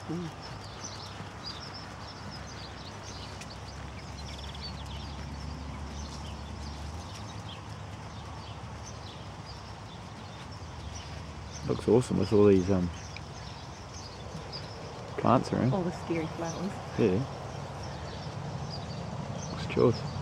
Mm. Looks awesome with all these plants around. All the scary flowers. Yeah. Looks chilled.